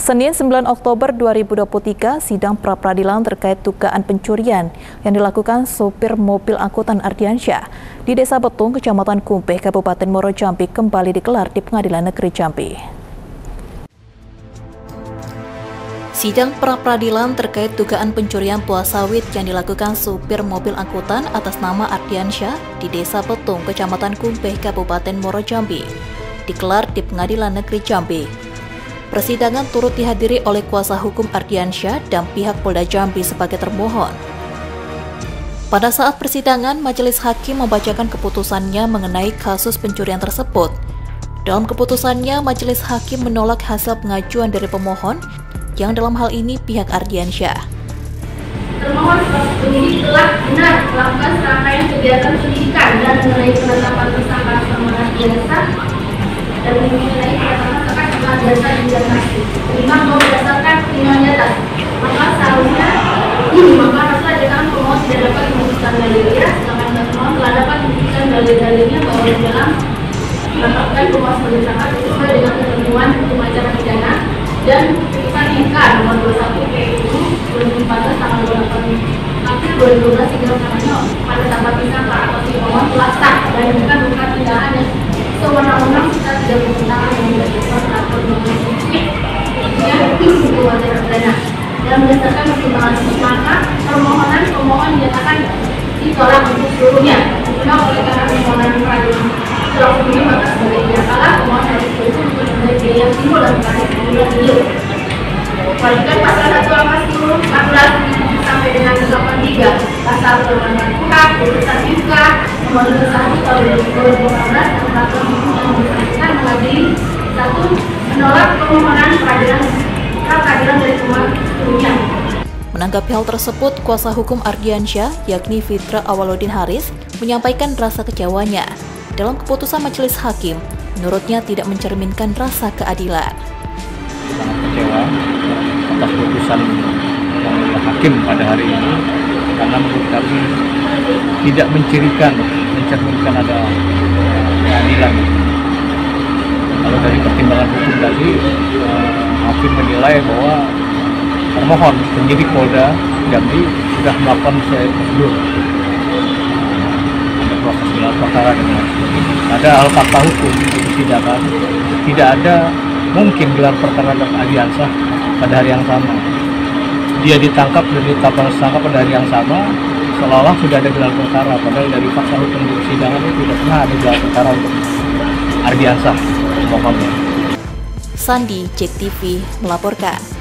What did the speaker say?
Senin 9 Oktober 2023, sidang pra-peradilan terkait dugaan pencurian yang dilakukan sopir mobil angkutan Ardiansyah di Desa Betung, Kecamatan Kumpeh, Kabupaten Muaro Jambi kembali digelar di Pengadilan Negeri Jambi. Sidang pra-peradilan terkait dugaan pencurian buah sawit yang dilakukan supir mobil angkutan atas nama Ardiansyah di Desa Betung, Kecamatan Kumpeh, Kabupaten Muaro Jambi digelar di Pengadilan Negeri Jambi. Persidangan turut dihadiri oleh kuasa hukum Ardiansyah dan pihak Polda Jambi sebagai termohon. Pada saat persidangan, majelis hakim membacakan keputusannya mengenai kasus pencurian tersebut. Dalam keputusannya, majelis hakim menolak hasil pengajuan dari pemohon, yang dalam hal ini pihak Ardiansyah. Termohon penyidik telah benar melakukan serangkaian kegiatan penyidikan dan mengenai penetapan tersangka sama Ardiansyah dan mengenai penetapan jasa indikasi. Lima, bahwa berdasarkan pertimbangan di atas, maka seharusnya maka haruslah jangan pemohon tidak dapat memutuskan dalilnya, sedangkan pemohon telah dapat memutuskan dalil-dalilnya bahwa di dalam menetapkan pemohon sebagai tersangka sesuai dengan ketentuan hukum acara pidana dan putusan MK nomor 21 PU 2014 tanggal 28 April 2012 hingga pada tanggal tersangka atau si pemohon telah sah dan bukan merupakan tindakan yang sewenang-wenang kita tidak bertentangan dengan ketentuan atau dengan hukum acara pidana. Dan berdasarkan pertimbangan maka permohonan pemohon dinyatakan ditolak untuk seluruhnya. Nah, oleh karena permohonan peradilan telah sebelumnya maka sebagai tidak kalah pemohon harus itu untuk sebagai biaya yang timbul dan bukan bulan ini. Kualikan pasal 1 angka 10 14 sampai dengan 83 pasal 8 KUHP putusan MK nomor 21 tahun 2014 tentang peraturan hukum yang bersangkutan mengadili 1 menolak permohonan pra-peradilan dari pemohon sebelumnya. Menanggapi hal tersebut, kuasa hukum Ardiansyah, yakni Fitra Awaludin Haris, menyampaikan rasa kecewanya. Dalam keputusan majelis hakim, menurutnya tidak mencerminkan rasa keadilan. Sangat kecewa atas putusan hakim pada hari ini karena menurut kami tidak mencerminkan ada keadilan. Kalau dari pertimbangan hukum tadi, hakim menilai bahwa termohon penyidik Polda Jambi sudah melakukan prosedur, ada proses gelar perkara dengan ada hal fakta hukum di persidangan, tidak ada mungkin gelar perkara dan Ardiansyah pada hari yang sama. Dia ditangkap dan ditetapkan tersangka pada hari yang sama, seolah-olah sudah ada gelar perkara, padahal dari fakta hukum di persidangan itu tidak pernah ada gelar perkara untuk Ardiansyah. Sandi, JEK TV melaporkan.